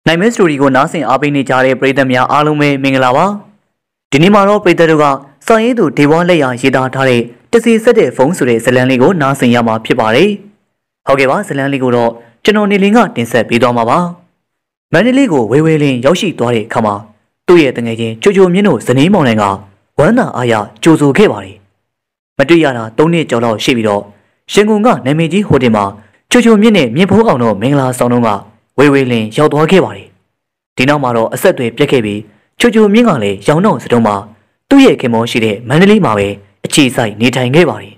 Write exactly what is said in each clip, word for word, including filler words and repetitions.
နိုင်မဲစတိုရီကိုနားဆင်အားပေးနေကြတဲ့ပရိသတ်များအားလုံးပဲမင်္ဂလာပါဒီနေ့မှာတော့ပရိသတ်တို့ကစာရေးသူဒေဝလက်ရရေးသားထားတဲ့တစီဆက်တဲ့ဖုန်းဆိုတဲ့ဇာတ်လမ်းလေးကိုနားဆင်ရမှာဖြစ်ပါတယ်ဟုတ်ကဲ့ပါဇာတ်လမ်းလေးကိုတော့ကျွန်တော်နေလင်းကတင်ဆက်ပေးသွားမှာပါမန္တလေးကိုဝေဝေလင်းရောက်ရှိသွားတဲ့အခါမှာသူ့ရဲ့တငယ်ချင်းချိုချိုမြင့်တို့ဇနီးမောင်နှံကဝမ်းသာအားရကြိုဆိုခဲ့ပါတယ်မတွေ့ရတာ၃နှစ်ကျော်လောက်ရှိပြီးတော့ရှင်ကုန်ကနာမည်ကြီးဟိုတယ်မှာချိုချိုမြင့်နဲ့မြင့်ဖုံးအောင်တို့မင်္ဂလာဆောင်တော့ကဝေဝေလင်းရောက်သွားခဲ့ပါတယ်ဒီနောက်မှာတော့အဆက်အသွယ်ပြတ်ခဲ့ပြီးချိုချိုမြင့်ကလည်းရောင်းတော့စတုံးမှာသူ့ရဲ့ခင်မောရှိတဲ့မန္တလေးမှာပဲအခြေစိုက်နေထိုင်ခဲ့ပါတယ်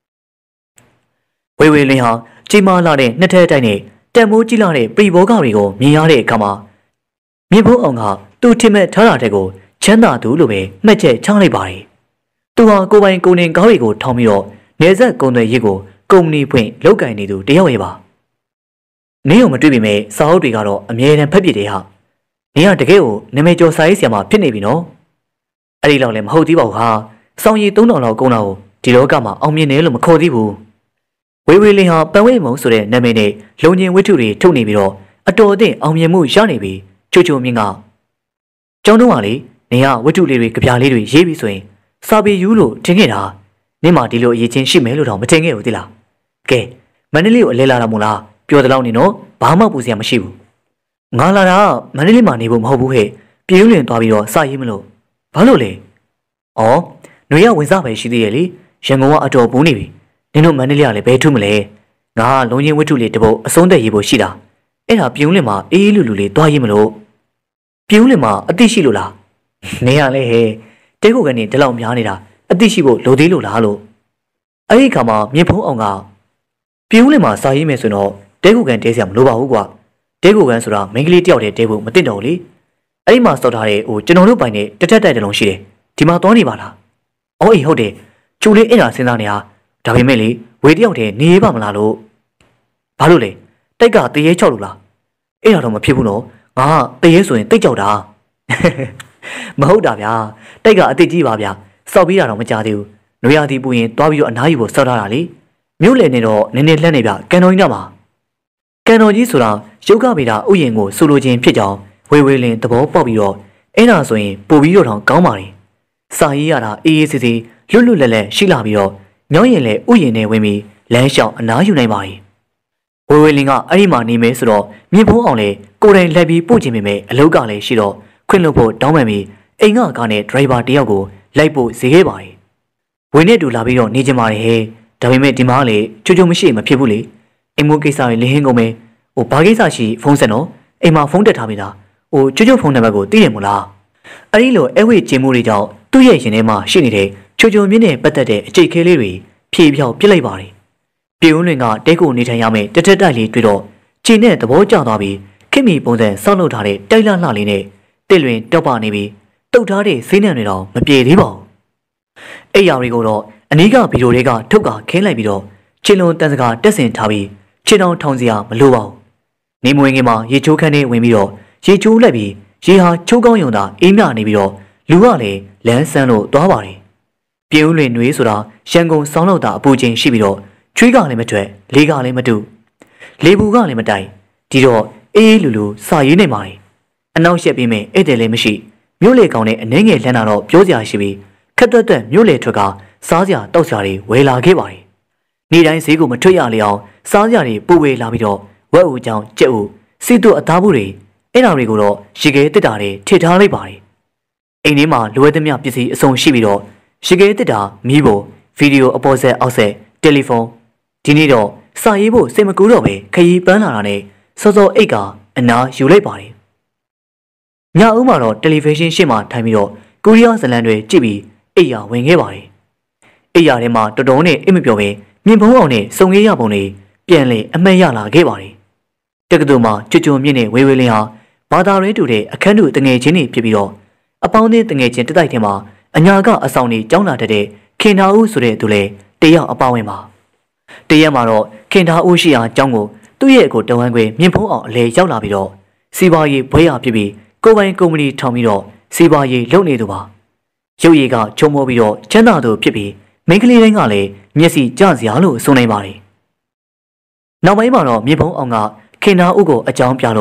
ဝေဝေလင်းဟာကြီးမားလာတဲ့နှစ်ထပ်တိုက်နဲ့တန်မိုးကြီးလာတဲ့ပရိဘောဂတွေကိုမြင်ရတဲ့အခါမှာမြင့်ဖုံးအောင်ကသူ့ထင်မဲ့ထားတာတဲ့ကိုချမ်းသာသူလို့ပဲမှတ်ချက်ချလိုက်ပါတယ်သူဟာကိုပိုင်ကုန်တင်ကားတွေကိုထောင်းပြီးတော့နေဆက်ကုန်သွယ်ရေးကိုကုမ္ပဏီဖွင့်လုပ်ကိုင်နေသူတယောက်ရဲ့ပါနင်းကိုမတွေ့ပေမဲ့စာအုပ်တွေကတော့အမြဲတမ်းဖတ်ပြတယ်ဟာနင်းကတကယ်ကိုနာမည်ကျော်စာရေးဆရာမဖြစ်နေပြီနော်အဲ့ဒီလောက်လည်းမဟုတ်သေးပါဘူးဟာစောင်းရည်သုံးထောင်လောက်ကုန်တာကိုဒီလောကမှာအောင်မြင်တယ်လို့မခေါ်သေးဘူးဝေဝေလင်းဟာပန်ဝဲမုံဆိုတဲ့နာမည်နဲ့လုံငင်ဝိထုတွေထုတ်နေပြီးတော့အတော်အသင့်အောင်မြင်မှုရနေပြီချိုချိုမြင့်ကကျောင်းတုံးကလေနင်ကဝိထုလေးတွေကြပြလေးတွေရေးပြီးဆိုရင်စာပေယူလို့ထင်ခဲ့တာနင်မှဒီလိုအရေးချင်းရှိမယ်လို့တော့မထင်ခဲ့ဘူးသိလားကဲမန္တလေးကိုအလဲလာတာမို့လားပြောတဲ့လောက်နေတော့ဘာမှပူစရာမရှိဘူးငါလာတာမန္တလေးမှာနေဖို့မဟုတ်ဘူးဟဲ့ပြည်ဦးလင်သွားပြီးတော့စာရေးမလို့ဘာလို့လဲဩຫນွေရဝင်စားပဲရှိသေးရဲ့လေရန်ကုန်ကအတော်ပူနေပြီနင်တို့မန္တလေးကလည်းဘယ်ထုမလဲငါကလုံချင်းဝိထုလေးတပုတ်အစုံသက်ရေးဖို့ရှိတာအဲ့ဒါပြည်ဦးလင်မှာအေးအေးလူလူလေးသွားရေးမလို့ပြည်ဦးလင်မှာအသိရှိလို့လားနေရလဲဟဲ့တဲခုကနေဒီလောက်များနေတာအသိရှိဖို့လိုသေးလို့လားလို့အဲ့ဒီခါမှာမြင့်ဖုံးအောင်ကပြည်ဦးလင်မှာစာရေးမယ်ဆိုတော့တဲခုကန်တဲစရာမလိုပါဘူးကွာတဲခုကန်ဆိုတာမိန်းကလေးတယောက်တည်းတဲဖို့မသိတော့လေအဲ့ဒီမှာစောက်ထားတဲ့ဟိုကျွန်တော်တို့ပိုင်နဲ့တက်တက်တိုက်တလုံးရှိတယ်ဒီမှာသွားနေပါလားအော်အေးဟုတ်တယ်ကျူလေးအဲ့ဒါစဉ်းစားနေတာဒါပေမဲ့လေဝေတယောက်တည်းနေရပါမလားလို့ဘာလို့လဲတိုက်ကတရေချောက်လို့လားအဲ့ဒါတော့မဖြစ်ဘူးနော်ငါကတရေဆိုရင်တိတ်ကြောက်တာမဟုတ်တာဗျာတိုက်ကအစ်စ်ကြီးပါဗျာစောက်ပြီးတာတော့မကြသေးဘူးနွေရာသီပူရင်သွားပြီးတော့အနားယူဖို့စောက်ထားတာလေမြို့လယ်နေတော့နည်းနည်းလှက်နေဗျကန်တော်ကြီးတော့မှာကန်တော်ကြီးဆိုတာရုပ်ကဗေဒဥယျာဉ်ကိုဆိုလိုခြင်းဖြစ်ကြောင်းဝေဝေလင်းသဘောပေါက်ပြီးတော့အဲ့ဒါဆိုရင်ပို့ပြီးတော့ထောင်ကောင်းပါလေစာရေးရတာအေးအေးဆေးဆေးလွတ်လွတ်လပ်လပ်ရှိလာပြီးတော့ညောင်းရင်လည်းဥယျာဉ်နဲ့ဝင်ပြီးလမ်းလျှောက်အနားယူနိုင်ပါလေဝေဝေလင်းကအဲ့ဒီမှာနေမယ်ဆိုတော့မြင့်ဖုံးအောင်လေကိုယ်တိုင်လက်ပြီးပို့ခြင်းပေမဲ့အလုပ်ကလည်းရှိတော့ခွင့်လွှတ်ဖို့တောင်းပန်ပြီးအိမ်ကကားနဲ့ဒရိုင်ဘာတယောက်ကိုလိုက်ဖို့ဈေးခဲ့ပါတယ်ဝင်းနဲ့တူလာပြီးတော့နေကြပါလေဟဲ့ဒါပေမဲ့ဒီမှာလေချိုချိုမရှိမဖြစ်ဘူးလေအိမ်မိုးကိစ္စတွေလင်းဟင်းကုန်မယ်ဟိုဘာကိစ္စရှိဖုန်းဆက်နော်အိမ်မှာဖုန်းတက်ထားမိတာဟိုချိုချိုဖုန်းနံပါတ်ကိုသိရမို့လားအဲ့ဒီလိုအဝိကျင်းမှုတွေကြောင့်သူ့ရဲ့ရင်ထဲမှာရှိနေတဲ့ချိုချိုမြင့်နဲ့ပတ်သက်တဲ့အကျိတ်ခဲလေးတွေဖြေဖြောက်ပြစ်လိုက်ပါတယ်ပြည်ဦးလွင်ကတဲကိုနေထိုင်ရမယ်တက်တက်တိုက်လေးတွေ့တော့ခြေနဲ့သဘောကျသွားပြီးခင်မီပုံစံစောက်လုပ်ထားတဲ့တိုက်လှလှလေးနဲ့တစ်လွင်တောက်ပါနေပြီးတုတ်ထားတဲ့ဆေးနှံတွေတော့မပြေသေးပါဘူးအဲ့ရတွေကိုတော့အနီးကဗီဒီယိုတွေကထုတ်ကခင်းလိုက်ပြီးတော့ခြေလုံးတန်စကားတက်ဆင်ထားပြီးခြေတောင်ထောင်စရာမလိုပါဘူးနေမွေငင်မှာရေချိုးခန်းထဲဝင်ပြီးတော့ရေချိုးလိုက်ပြီးရေဟာချိုးကောင်းယုံတာအေးမြနေပြီးတော့လူကလည်းလမ်းဆန်းလို့သွားပါတယ်ပြင်းဦးလွင်နှွေးဆိုတာရန်ကုန်စောင်းလောက်တာအပူချိန်ရှိပြီးတော့ချွေးကလည်းမထွက်လေးကလည်းမတူလေဘူးကလည်းမတိုင်ဒီတော့အေးအေးလူလူစာရေးနေပါတယ်အနောက်ရှက်ပြီးမဲ့ဧည့်သည်လည်းမရှိမြို့လေကောင်နဲ့အနှဲငယ်လှမ်းတာတော့ပြောစရာရှိပြီးခက်တွက်တွက်မြို့လေထွက်ကစားစရာတောက်စရာတွေဝယ်လာခဲ့ပါတယ်နေ့တိုင်းဈေးကိုမထွက်ရလေအောင်စားစရာတွေပို့ဝေလာပြီးတော့ဝက်ဦးကြောင်ကြက်ဦးစီတုအသားဘူးတွေအဲ့ဒါတွေကိုတော့ရေခဲတစ်တာတွေထည့်ထားလိုက်ပါတယ်အိမ်ထဲမှာလိုအပ်သမျှပစ္စည်းအစုံရှိပြီးတော့ရေခဲတစ်တာမီးဖို့ဗီဒီယိုအပေါ်ဆက်အောက်ဆက်တယ်လီဖုန်းဒီနေ့တော့စာရေးဖို့စိတ်မကူတော့ပဲခရီးပန်းလာတာနဲ့စောစောအိတ်ကအနားယူလိုက်ပါတယ်ညဦးမှာတော့တယ်လီဗီရှင်းရှေ့မှာထိုင်ပြီးတော့ကိုရီးယားဇလန်တွေကြည့်ပြီးအိတ်ရဝင်ခဲ့ပါတယ်အိတ်ရထဲမှာတော်တော်နဲ့အိတ်မပြောပဲမြင်ဖုံးအောင်နဲ့စုံခဲ့ရပုံတွေပြန်လေအမှတ်ရလာခဲ့ပါတယ်တက္ကသိုလ်မှာကျွတ်ကျွမြင့်နဲ့ဝေဝေလင်းဟာဘာသာရေးတူတဲ့အခန်းတူတငယ်ချင်းတွေဖြစ်ပြီးတော့အပေါင်းအသင်းတငယ်ချင်းတစ်တိုက်ထဲမှာအညာကအဆောင်တွေကျောင်းလာတဲ့ခင်သာဦးဆိုတဲ့သူလေတယောက်အပါဝင်ပါတရက်မှာတော့ခင်သာဦးရှိရာကျောင်းကိုသူ့ရဲ့အကိုတဝမ်းခွေမြင်ဖုံးအောင်အလေရောက်လာပြီးတော့စီးပွားရေးဘွဲရဖြစ်ပြီးကိုပိုင်ကုမ္ပဏီထောင်ပြီးတော့စီးပွားရေးလုပ်နေသူပါရုပ်ရည်ကချုံမောပြီးတော့ချမ်းသာသူဖြစ်ပြီးမိန်းကလေးတိုင်းကလည်းမျက်စိကျစရာလို့ဆိုနိုင်ပါတယ်နောက်ပိုင်းမှာတော့မြင်ဖုံးအောင်ကခင်သာဦးကိုအကြောင်းပြလို့ကျ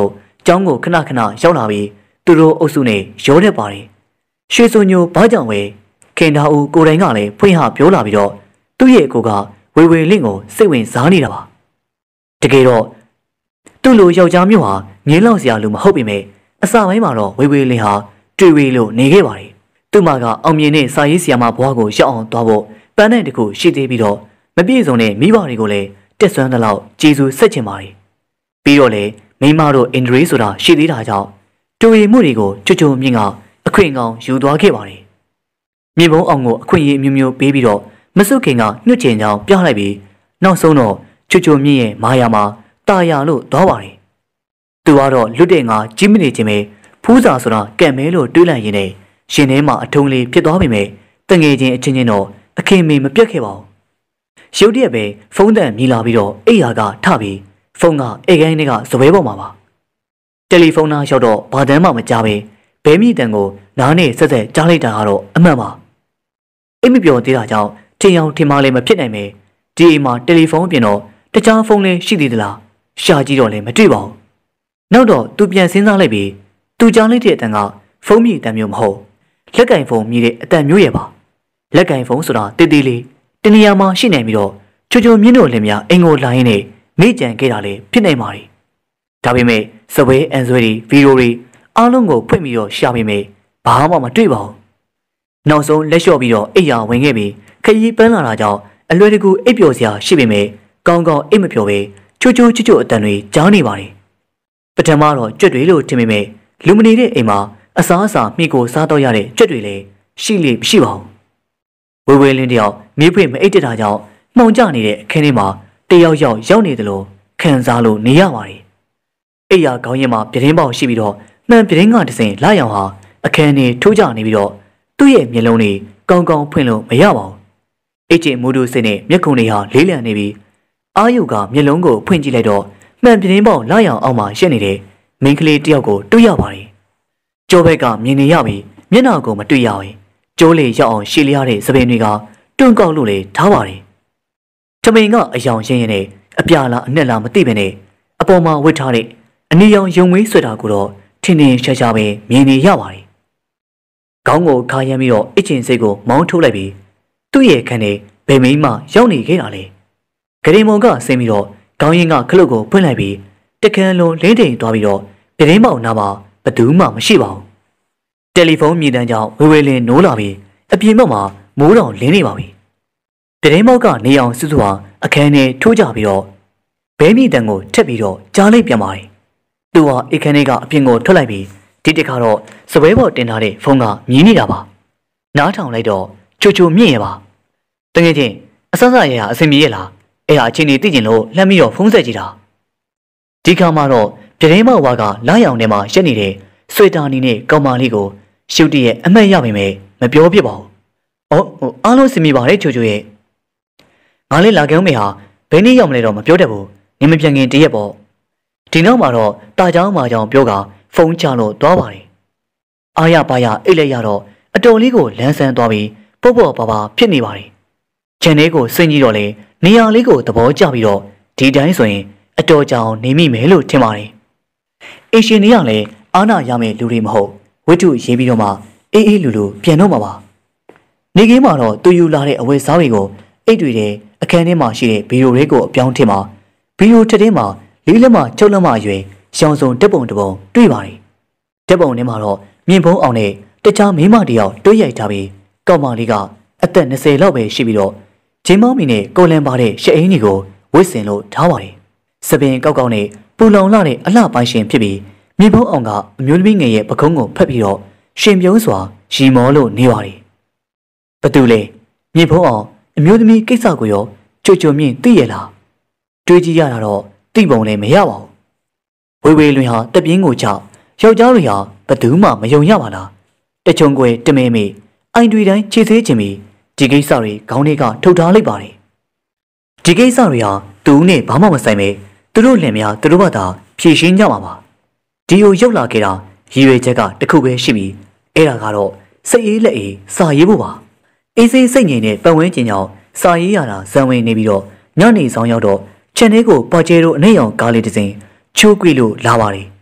ကျောင်းကိုခဏခဏရောက်လာပြီးသူတို့အုပ်စုနဲ့ရောတတ်ပါတယ်ရွှေစုံညိုဘာကြောင့်ပဲခင်သားဦးကိုတိုင်ကလည်းဖွင့်ဟပြောလာပြီးတော့သူ့ရဲ့အကိုကဝေဝေလင့်ကိုစိတ်ဝင်စားနေတာပါတကယ်တော့သူ့လိုယောက်ျားမျိုးဟာငင်းလောက်စရာလူမဟုတ်ပေမဲ့အစပိုင်းမှာတော့ဝေဝေလင့်ဟာတွေ့ဝေလို့နေခဲ့ပါတယ်သူ့မှာကအောင်မြင်တဲ့စာရေးဆရာမဘွားကိုရောက်အောင်သွားဖို့ပန်းတဲ့တခုရှိသေးပြီးတော့မပြည့်စုံတဲ့မိဘတွေကိုလည်းတက်ဆွမ်းသလောက်ကျေးဇူးဆက်ချင်ပါတယ်ပြီးတော့လေမိမတို့အင်ဒရီဆိုတာရှိသေးတာကြောင့်တူရီမှုတွေကိုချွတ်ချွတ်မြင့်ကအခွင့်ကောင်းယူသွားခဲ့ပါတယ်မြေပုံအောင်ကိုအခွင့်အရေးမျိုးမျိုးပေးပြီးတော့မစုခင်ကညှွတ်ချင်ကြောင်းပြလိုက်ပြီးနောက်ဆုံးတော့ချွတ်ချွတ်မြင့်ရဲ့မာယာမှာတာယာလို့သွားပါတယ်သူကတော့လွတ်တဲ့ငါကြီးမနေခြင်းပဲဖူးစာဆိုတာကံမဲလို့တွေးလိုက်ရင်လည်းရှင်ထဲမှာအထုံးလေးဖြစ်သွားပေမဲ့တငယ်ချင်းအချင်းချင်းတော့အခင်းမေမပြတ်ခဲ့ပါဘူးရုတ်တရက်ပဲဖုန်းတန်မြည်လာပြီးတော့အိယာကထပြီးဖုန်းကအိတ်ကိုင်းတွေကစပွဲပေါ်မှာပါတယ်လီဖုန်းနာရောက်တော့ဘာတန်းမှမကြားပဲဘဲမိတန်ကိုနားနဲ့ဆက်ဆက်ကြားလိုက်တာကတော့အမှန်ပါအိမ်မပြောသေးတာကြောင့်ထင်အောင်ထင်မှားလည်းမဖြစ်နိုင်ပဲဒီအိမ်မှာတယ်လီဖုန်းအပြင်တော့တခြားဖုန်းလည်းရှိသေးသလားရှာကြည့်တော့လည်းမတွေ့ပါဘူးနောက်တော့သူပြန်စဉ်းစားလိုက်ပြီးသူကြားလိုက်တဲ့အတန်ကဖုန်းမြည်အတန်မျိုးမဟုတ်လက်ကင်ဖုန်းမြည်တဲ့အတန်မျိုးရဲ့ပါလက်ကင်ဖုန်းဆိုတာတေးသေးလေးတနေရာမှာရှိနိုင်ပြီးတော့ချိုချိုမြင့်တို့လည်းများအင်ကိုလိုင်းနဲ့မိကြံခဲ့တာလေဖြစ်နိုင်ပါတယ်ဒါပေမဲ့စပွဲအန်ဆွဲတွေဗီဒီယိုတွေအားလုံးကိုဖွင့်ပြီးတော့ရှာပေမဲ့ဘာမှမတွေ့ပါဘူးနောက်ဆုံးလက်လျှော့ပြီးတော့အိယာဝင်ခဲ့ပြီးခရီးပန်းလာတာကြောင့်အလွယ်တကူအိပ်ပျော်စရာရှိပေမဲ့ကောင်းကောင်းအိပ်မပျော်ပဲချိုချိုချွတ်ချွတ်အတန်တွေကြားနေပါတယ်ပထမတော့ကြွက်တွေလို့ထင်ပေမဲ့လူမနေတဲ့အိမ်မှာအစားအစာမိကိုစားတော့ရတဲ့ကြွက်တွေလည်းရှိလေမရှိပါဘူးဝေဝေလင်းတယောက်မြေဖွင့်မအိပ်တတာကြောင့်မှောင်ကျနေတဲ့အခင်းထဲမှာတယောက်ယောက်ရောက်နေတယ်လို့ခံစားလို့နေရပါတယ်အိယာခေါင်းရင်မှာပြတင်းပေါက်ရှိပြီးတော့မှန်ပြတင်းကတစင်လာရောင်ဟာအခန်းထဲထိုးကျနေပြီးတော့သူ့ရဲ့မျက်လုံးတွေကောင်းကောင်းဖွင့်လို့မရပါဘူးအိတ်ချင်မူဒူစစ်နဲ့မျက်ခုံတွေဟာလေးလံနေပြီးအာယုကမျက်လုံးကိုဖွင့်ကြည့်လိုက်တော့မှန်ပြတင်းပေါက်လာရောင်အောက်မှာရှက်နေတဲ့မိန်းကလေးတယောက်ကိုတွေ့ရပါတယ်ကျောဘက်ကမြင်နေရပြီးမျက်နှာကိုမတွေ့ရဘူးကျိုးလေရောက်အောင်ရှည်လျားတဲ့သပင်တွေကတွန့်ကောက်လို့လေထားပါတယ်ထမိန်ကအယောင်ရှင်းရင်နဲ့အပြာလားအနက်လားမသိပဲနဲ့အပေါ်မှာဝတ်ထားတဲ့အနီရောင်ယုံမွေးဆွဲတာကိုတော့ထင်းထင်းရှားရှားပဲမြင်နေရပါတယ်ခေါင်းကိုခါရမ်းပြီးတော့အချင်းစိတ်ကိုမောင်းထုတ်လိုက်ပြီးသူ့ရဲ့ခန်းထဲဘယ်မိမှရောက်နေခဲ့တာလဲဂရင်မုံကဆင်းပြီးတော့ခေါင်းရင်းကခလုတ်ကိုဖွင့်လိုက်ပြီးတကန်းလုံးလင်းတိမ်သွားပြီးတော့ပြတင်းပေါက်နားမှာဘယ်သူမှမရှိပါဘူးတယ်လီဖုန်းမြည်တမ်းကြောင့်ဝေဝေလင်းနိုးလာပြီးအပြင်ဘက်မှာမိုးတောင်လင်းနေပါပြီပြတင်းပေါက်ကနေအောင်စွစွာအခန်းထဲထိုးကြပြီးတော့ဘဲမြည်တမ်းကိုထက်ပြီးတော့ကြားလိုက်ပြန်ပါတယ်သူဟာအခန်းထဲကအပြင်ကိုထွက်လိုက်ပြီးဒီတစ်ခါတော့စပွဲပေါ်တင်ထားတဲ့ဖုန်းကမြည်နေတာပါနားထောင်လိုက်တော့ချိုချိုမြင့်ရပါတကယ်ချင်းအဆဆရရအစင်မြေရလားအဲ့ဒါအချင်းကြီးသိကျင်လို့လှမ်းပြီးတော့ဖုန်းဆက်ကြည့်တာဒီခါမှတော့ပြတင်းပေါက်ဝါကလာရောင်ထဲမှာရက်နေတဲ့ဆွေတာနီနဲ့ကောင်မလေးကိုရှုပ်တရဲ့အမှတ်ရပါမယ်မပြောဖြစ်ပါဘူး။အော်ဟိုအားလုံးစင်မိပါတယ်ချိုချိုရဲ့ငါလေးလာကြောင်းမေဟာဘယ်နည်းရောက်မလဲတော့မပြောတတ်ဘူး။နင်မပြန်ခင်တရက်ပေါ့။ဒီနောက်မှာတော့တာချောင်းမာချောင်းပြောကဖုန်းချလို့သွားပါတယ်။အားရပါရအိတ်လိုက်ရတော့အတော်လေးကိုလန်းဆန်းသွားပြီးပေါ့ပေါ့ပါပါဖြစ်နေပါတယ်။ခြံလေးကိုဆင်းကြည့်တော့လေနေရာလေးကိုသဘောကျပြီးတော့ဒီတိုင်းဆိုရင်အတော်ကြောင်နေမိမယ်လို့ထင်ပါတယ်။အရှင်ကြီးကလည်းအာနာရမယ့်လူတွေမဟုတ်ဝိတုရေးပြီးတော့မှအေးအေးလူလူပြန်တော့မှာပါနေကင်းမှာတော့သူယူလာတဲ့အဝယ်စားတွေကိုအိတ်တွေတဲ့အခန်းထဲမှာရှိတဲ့ဗီဒီယိုတွေကိုအပြောင်းထင်မှာဗီဒီယိုထက်ထဲမှာလေးလက်မချုပ်လက်မအရွယ်ရှောင်းစုံတက်ပုံတပုံတွေ့ပါတယ်တက်ပုံထဲမှာတော့မြင့်ဖုံးအောင်နဲ့တခြားမိမတယောက်တွေးရိုက်ထားပြီးကောက်မလေးကအသက်၂၀လောက်ပဲရှိပြီးတော့ဂျင်းမောင်းမီနဲ့ကိုလန်ပါတဲ့ရှက်အင်းကြီးကိုဝစ်စင်လို့ထားပါတယ်စပင်ကောက်ကောက်နဲ့ပူလောင်လာတဲ့အလှပိုင်းရှင်ဖြစ်ပြီးမြင့်ဖုံးအောင်ကအမျိုးသမီးငယ်ရဲ့ပကုံးကိုဖက်ပြီးတော့ရှင်ပြုံးစွာရီမောလို့နေပါတယ်ဘသူလဲမြင့်ဖုံးအောင်အမျိုးသမီးကိစ္စကိုရောကြိုကြိုမြင့်သိရလားတွေးကြည့်ရတာတော့သိပုံလည်းမရပါဘူးဝေဝေလွင်ဟာတပြင်းကိုချယောက်ျားတွေဟာဘသူမှမယုံရပါလားတချုံကွယ်တမဲမေအိုင်တွေတိုင်းခြေသေးခြင်းပြီးဒီကိစ္စတွေခေါင်းထဲကထုတ်ထားလိုက်ပါတယ်ဒီကိစ္စတွေဟာသူနဲ့ဘာမှမဆိုင်ပဲသူတို့လင်မယားသူတို့ဘာသာဖြည့်ရှင်းကြမှာပါဒီကိုရောက်လာခဲ့တာရည်ရွယ်ချက်ကတခုပဲရှိပြီးအဲ့ဒါကတော့စိတ်အေးလက်အေးစာရေးဖို့ပါအေးစိစိတ်ငြိမ်တဲ့ပတ်ဝန်းကျင်ကြောင့်စာရေးရတာဇံဝင်နေပြီးတော့ညနေဆောင်ရောက်တော့ခြံထဲကိုပါကျဲတို့အနှဲ့ရောင်ကားလေးတစ်စင်းချိုးကွေလို့လာပါတယ်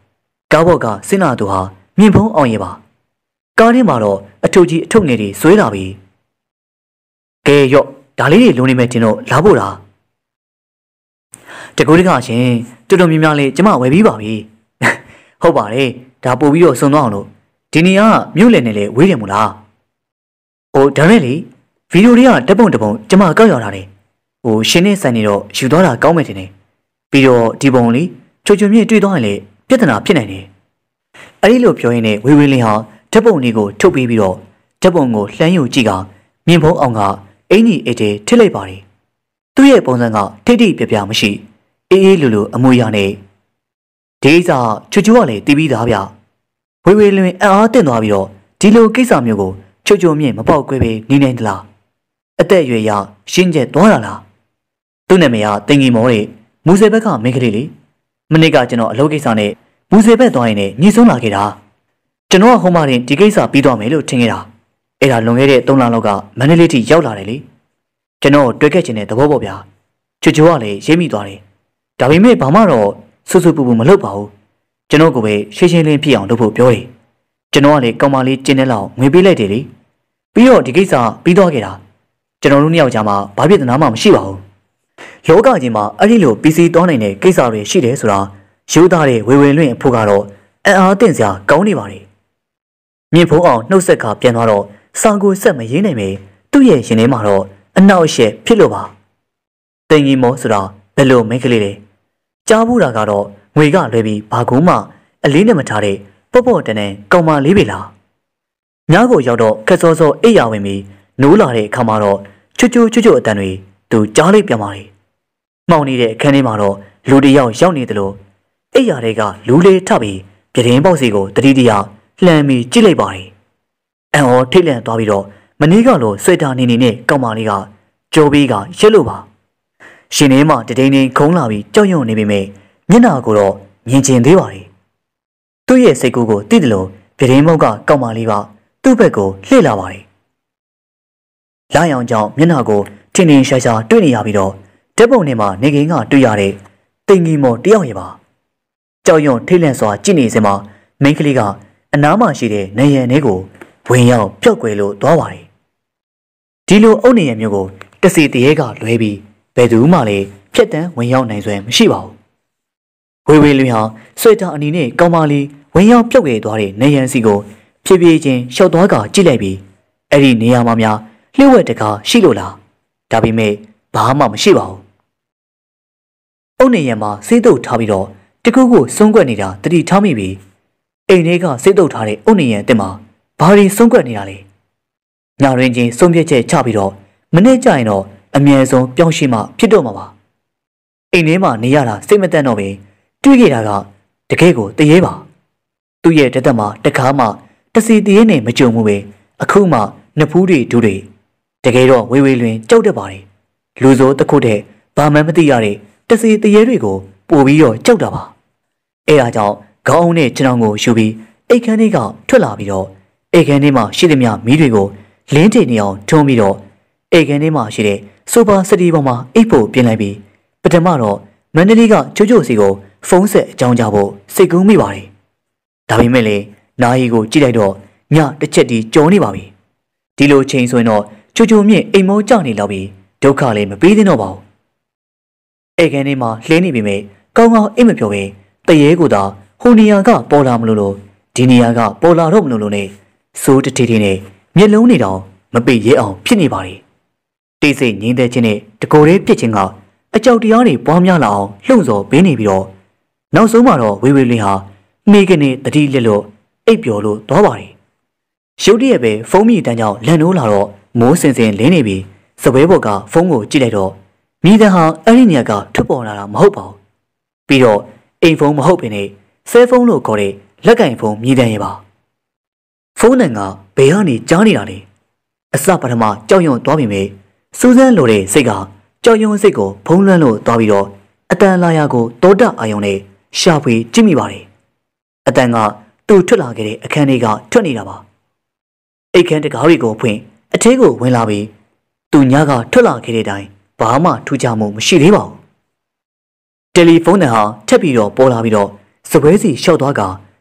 ကားဘော့ကစင်းလာသူဟာမြင့်ဖုံးအောင်ရပါကားထဲမှာတော့အထုပ်ကြီးအထုပ်ငယ်တွေဆွဲလာပြီကဲရော့ဒါလေးတွေလုံးနေမဲ့တင်တော့လာဖို့လားတကူတကရှင်တော်တော်များများလေးကျမဝယ်ပြီးပါပြီဟုတ်ပါတယ်ဒါပို့ပြီးတော့စုံသွားအောင်လို့ဒီနေရာကမြို့လယ်နဲ့လေဝေးတယ်မို့လားဟိုဒါနဲ့လေဗီဒီယိုတွေကဓာတ်ပုံတပုံကျမကောက်ရောက်လာတယ်ဟိုရှင်းနေဆိုင်နေတော့ယူသွားတာကောင်းမယ်တင်တယ်ပြီးတော့ဒီပုံလေးချိုချိုမြင့်တွေ့သွားရင်လေပြဿနာဖြစ်နိုင်တယ်အဲ့ဒီလိုပြောရင်းနဲ့ဝေဝေလင်းဟာဓာတ်ပုံလေးကိုထုတ်ပြီးပြီးတော့ဓာတ်ပုံကိုလှမ်းယူကြည့်ကမြင့်ဖုံးအောင်ကအင်ကြီးအေးတေးထစ်လိုက်ပါတယ်သူ့ရဲ့ပုံစံကထိတ်ထိတ်ပြပြမရှိအေးအေးလူလူအမွေရနဲ့ဒီကိစ္စချူချူကလည်းတီးပြီးသားဗျဝေဝေလင်းအံ့အားသင့်သွားပြီးတော့ဒီလိုကိစ္စမျိုးကိုချိုချိုမြင့်မပေါက်ကွဲပဲနေနိုင်သလားအသက်အရွယ်ရရှင်းကျက်သွားတာလားသူ့နာမည်ကတင်ကြီးမောတဲ့မူဆယ်ဘက်ကမင်းကလေးလေမနေ့ကကျွန်တော်အလုပ်ကိစ္စနဲ့မူဆယ်ဘက်သွားရင်လည်းညှိဆုံးလာခဲ့တာကျွန်တော်ကဟိုမှာတင်ဒီကိစ္စပြီးသွားမယ်လို့ထင်ခဲ့တာအဲ့ဒါလွန်ခဲ့တဲ့သုံးလလောက်ကမန္တလေးထိရောက်လာတယ်လေကျွန်တော်တွေ့ခဲ့ချင်တဲ့သဘောပေါ့ဗျာချွတ်ချွတ်ကလည်းရိပ်မိသွားတယ်ဒါပေမဲ့ဘာမှတော့ဆူဆူပူပူမလုပ်ပါဘူးကျွန်တော်ကပဲရှင်းရှင်းလင်းဖြစ်အောင်လုပ်ဖို့ပြောတယ်ကျွန်တော်ကလည်းကောင်မလေးကျင်းတဲ့လောက်ငွေပေးလိုက်တယ်လေပြီးတော့ဒီကိစ္စပြီးသွားခဲ့တာကျွန်တော်တို့နှစ်ယောက်ကြားမှာဘာဖြစ်သနာမှမရှိပါဘူးလောကကြီးမှာအဲ့ဒီလိုပီစီသွားနိုင်တဲ့ကိစ္စတွေရှိတယ်ဆိုတာရိုးသားတဲ့ဝေဝေလွင့်အဖို့ကတော့အံ့အားသင့်စရာကောင်းနေပါလေမြင့်ဖုံးအောင်နှုတ်ဆက်ကပြန်သွားတော့စာကိုဆက်မရင်းနိုင်ပဲသူ့ရဲ့ရင်ထဲမှာတော့အနောက်အရှက်ဖြစ်လို့ပါတင်ကြီးမောဆိုတာဘယ်လိုမိန်းကလေးလဲကြားဘူးတာကတော့ငွေကလွဲပြီးဘာကူမှအလေးနဲ့မထားတဲ့ပေါ့ပေါ့တန်တန်ကောင်မလေးပဲလားညကိုရောက်တော့ခက်စောစောအိပ်ရဝင်ပြီးနိုးလာတဲ့အခါမှာတော့ချွတ်ချွတ်ချွတ်ချွတ်အတန်တွေသူကြားလိုက်ပြန်ပါလေမှောင်နေတဲ့အခန်းထဲမှာတော့လူတယောက်ရောက်နေတယ်လို့အိပ်ရတဲ့ကလူလေးထပြီးပြတင်းပေါက်စီကိုတတိတရလှမ်းပြီးကြည့်လိုက်ပါတယ်အံ့ဩထိတ်လန့်သွားပြီးတော့မနေ့ကလိုဆွေတာနေနေနဲ့ကောင်မလေးကကြိုးပြီးကရက်လို့ပါရှင်ထဲမှာတဒိန်ဒိန်ခုံးလာပြီးကြောက်ရွံ့နေပေမဲ့မျက်နှာကိုတော့မြင်ကျင်သေးပါတယ်သူ့ရဲ့စိတ်ကူးကိုသိတယ်လို့ပြတင်းပေါက်ကကောင်မလေးကသူ့ဘက်ကိုလှည့်လာပါတယ်လာရောင်ကြောင့်မျက်နှာကိုထင်းထင်းရှားရှားတွေ့နေရပြီးတော့ဓာတ်ပုံထဲမှာနေကင်းကတွေ့ရတဲ့တင်ကြီးမော်တယောက်ရပါကြောက်ရွံ့ထိတ်လန့်စွာကြည့်နေစမှာမိန်းကလေးကအနားမှာရှိတဲ့နေရံထဲကိုဝင်ရောက်ပျောက်ကွယ်လို့သွားပါတယ်ဒီလိုအုတ်နေရံမျိုးကိုတစီတရေကလွဲပြီးဘယ်သူမှလည်းဖြတ်တန်းဝင်ရောက်နိုင်စွမ်းမရှိပါဘူးဝေဝေလွင်ဟာဆွေတာအနီနဲ့ကောင်မလေးဝင်ရောက်ပျောက်ကွယ်သွားတဲ့နေရံစီကိုဖြည်းဖြည်းချင်းရှောက်သွားကကြည့်လိုက်ပြီးအဲ့ဒီနေရာမှာများလျှို့ဝှက်တကားရှိလို့လားဒါပေမဲ့ဘာမှမရှိပါဘူးအုတ်နေရံမှာစေးတုပ်ထားပြီးတော့တကူးကိုစုံကွက်နေတာတတိထားမိပြီးအိမ်ထဲကစေးတုပ်ထားတဲ့အုတ်နေရံတင်မှာဘာတွေစုံကွက်နေတာလဲညရင်းချင်းစုံပြက်ချက်ချပြီးတော့မနေ့ကျရင်တော့အမြဲဆုံးပြောင်းရှိမှဖြစ်တော့မှာပါအိမ်ထဲမှာနေရတာစိတ်မတန်တော့ပဲတွေးခဲ့တာကတကယ်ကိုတရေပါသူ့ရဲ့တက်တက်မှာတကားမှတစီတရေနဲ့မကြုံဘူးပဲအခုမှနှစ်ဖူးတွေဒူးတွေတကယ်တော့ဝေဝေလွင်ကြောက်တတ်ပါတယ်လူစိုးတစ်ခုတည်းဘာမှမသိရတဲ့တစီတရေတွေကိုပို့ပြီးတော့ကြောက်တာပါအဲအားကြောင့်ခေါင်းအောင်နဲ့ခြေထောက်ကိုယူပြီးအိတ်ခမ်းလေးကထွက်လာပြီးတော့အိတ်ခမ်းထဲမှာရှိသမျှမီးတွေကိုလင်းထိန်နေအောင်ထုံးပြီးတော့အိတ်ခမ်းထဲမှာရှိတဲ့ဆိုဖာစတီပေါ်မှာအိတ်ဖို့ပြင်လိုက်ပြီးပထမတော့မန္တလေးကချိုးချိုစီကိုဖုန်းဆက်အကြောင်းကြားဖို့စိတ်ကူးမိပါတယ်ဒါပေမဲ့လေနာယီကိုကြည့်လိုက်တော့ညတစ်ချက်တီကြော်နေပါပြီဒီလိုချိန်ဆိုရင်တော့ချိုချိုမြင့်အိမ်မောကြနေတော့ပြီးဒုက္ခလည်းမပေးသင့်တော့ပါဘူးအိတ်ခမ်းထဲမှာလှင်းနေပြီမဲ့ကောင်းကောင်းအိမ်မပြောပဲတရေကိုသာဟိုနေရာကပေါ်လာမလို့လို့ဒီနေရာကပေါ်လာတော့မလို့လို့နဲ့စိုးတထေးထေးနဲ့မျက်လုံးတွေတောင်မပိတ်ရဲအောင်ဖြစ်နေပါလေတိတ်ဆိတ်ငြင်းတဲ့ချင်းနဲ့တကိုယ်လေးပြစ်ချင်းကအကြောက်တရားတွေပွားများလာအောင်လှုံ့ဆော်ပေးနေပြီးတော့နောက်ဆုံးမှာတော့ဝေဝေလင်းဟာမိကနေတတိလက်လို့အိပ်ပျော်လို့သွားပါတယ်ရုတ်တရက်ပဲဖုန်းမြည်တန်းကြောင့်လန်နိုးလာတော့မိုးစင်စင်လင်းနေပြီးစပွဲဘော်ကဖုန်းကိုကြည့်လိုက်တော့မိသားဟာအဲ့ဒီနေရာကထွက်ပေါ်လာတာမဟုတ်ပါဘူးပြီးတော့အိမ်ဖုန်းမဟုတ်ပင်နဲ့ဆဲဖုန်းလို့ခေါ်တဲ့လက်ကင်ဖုန်းမြည်တန်းရဲ့ပါဖုန်းနံကဘယ်ကနေကြားနေတာလဲအစပထမကြောက်ရွံ့သွားပြီမေစူးစမ်းလိုတဲ့စိတ်ကကြောက်ရွံ့စိတ်ကိုဖုံးလွှမ်းလို့သွားပြီးတော့အတန်လာရကိုတောတအာယုံနဲ့ရှာဖွေကြည့်မိပါတယ်အတန်ကသူ့ထွက်လာခဲ့တဲ့အခန်းလေးကထွက်နေတာပါအိတ်ခမ်းတကားတွေကိုဖွင့်အထဲကိုဝင်လာပြီးသူညကထွက်လာခဲ့တဲ့အတိုင်းဘာမှထူးခြားမှုမရှိသေးပါဘူးတယ်လီဖုန်းနဲ့ဟာထပ်ပြီးတော့ပေါ်လာပြီးတော့စပွဲစီလျှောက်သွားက